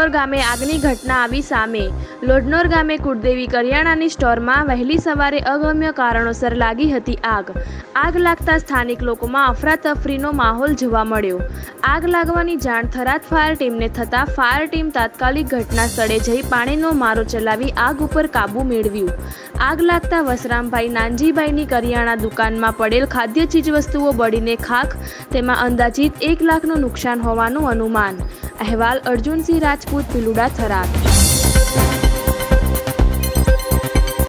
લોઢનોર ગામે આગની ઘટના આવી સામે। લોઢનોર ગામે કુળદેવી કરિયાણાની સ્ટોરમાં વહેલી સવારે અગમ્ય કારણોસર લાગી હતી આગ। આગ લાગતા સ્થાનિક લોકોમાં અફરાતફરીનો માહોલ જોવા મળ્યો। આગ લાગવાની જાણ થરાદ ફાયર ટીમને થતાં ફાયર ટીમ તાત્કાલિક ઘટના સ્થળે જઈ પાણીનો મારો ચલાવી આગ ઉપર કાબૂ મેળવ્યું। આગ લાગતા વસરામભાઈ નાનજીભાઈની કરિયાણા દુકાનમાં પડેલ ખાદ્ય ચીજવસ્તુઓ બળીને ખાખ, તેમાં અંદાજિત 1 લાખનું નુકસાન હોવાનું અનુમાન। અહેવાલ અર્જુનસિંહ રાજપૂત, ભીલુડા, થરાદ।